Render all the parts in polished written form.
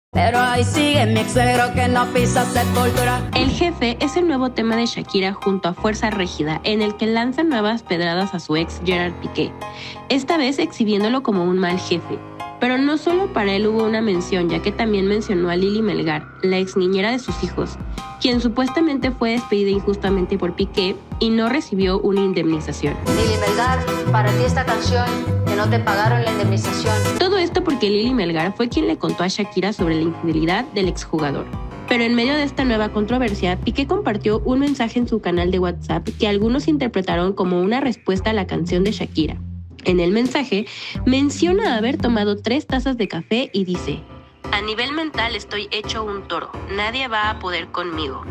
Pero ahí sigue mi ex suegro que no pisa sepultura. El Jefe es el nuevo tema de Shakira junto a Fuerza Régida, en el que lanza nuevas pedradas a su ex Gerard Piqué, esta vez exhibiéndolo como un mal jefe. Pero no solo para él hubo una mención, ya que también mencionó a Lili Melgar, la ex niñera de sus hijos, quien supuestamente fue despedida injustamente por Piqué y no recibió una indemnización. Lili Melgar, para ti esta canción, que no te pagaron la indemnización. Todo esto porque Lili Melgar fue quien le contó a Shakira sobre la infidelidad del exjugador. Pero en medio de esta nueva controversia, Piqué compartió un mensaje en su canal de WhatsApp que algunos interpretaron como una respuesta a la canción de Shakira. En el mensaje, menciona haber tomado 3 tazas de café y dice: "A nivel mental estoy hecho un toro, nadie va a poder conmigo".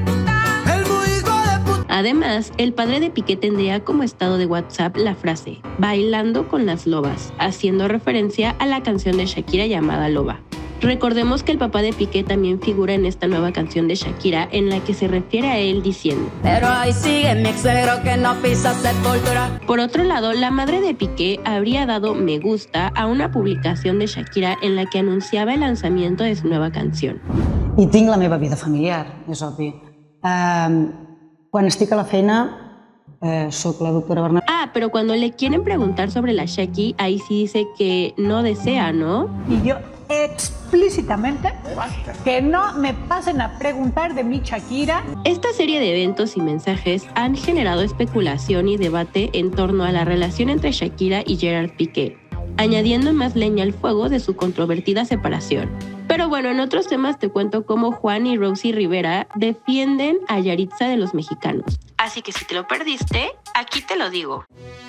Además, el padre de Piqué tendría como estado de WhatsApp la frase "bailando con las lobas", haciendo referencia a la canción de Shakira llamada Loba. Recordemos que el papá de Piqué también figura en esta nueva canción de Shakira, en la que se refiere a él diciendo: Pero ahí sigue mi ex suegro que no pisa sepultura. Por otro lado, la madre de Piqué habría dado me gusta a una publicación de Shakira en la que anunciaba el lanzamiento de su nueva canción. I tinc la meva vida familiar, és obvi. Quan estic a la feina, soc la doctora Bernat. Pero cuando le quieren preguntar sobre la Shaki, ahí sí dice que no desea, ¿no? Y yo explícitamente que no me pasen a preguntar de mi Shakira. Esta serie de eventos y mensajes han generado especulación y debate en torno a la relación entre Shakira y Gerard Piqué, añadiendo más leña al fuego de su controvertida separación. Pero bueno, en otros temas te cuento cómo Juan y Rosy Rivera defienden a Yaritza de los mexicanos. Así que si te lo perdiste, aquí te lo digo.